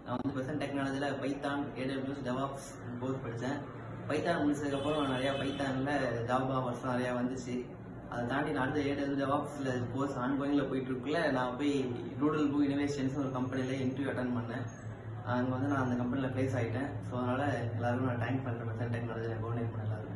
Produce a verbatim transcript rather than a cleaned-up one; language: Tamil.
நான் வந்து மெசன் டெக்னாலஜியில் பைத்தான், ஏடபிள்யூஎஸ், டெவாப்ஸ் கோர்ஸ் படித்தேன். பைத்தான் முடிச்சதுக்கப்புறம் நிறையா பைத்தானில் ஜாவா வருஷம் நிறையா வந்துச்சு. அதை தாண்டி நான் அடுத்த ஏடபிள்யூஎஸ் டெவாப்ஸில் கோர்ஸ் ஆன்கோயிங்கில் போயிட்டு இருக்குள்ள நான் போய் டூடல் புக் இனோவேஷன்ஸ் ஒரு கம்பெனியில் இன்டர்வியூ அட்டன் பண்ணேன். அங்கே வந்து நான் அந்த கம்பெனியில் ப்ளேஸ் ஆகிட்டேன். ஸோ அதனால் எல்லாருக்கும் நான் தேங்க் பண்ணுறேன் மெசன் டெக்னாலஜியில் கோஆர்டினேட் பண்ண எல்லாருக்கும்.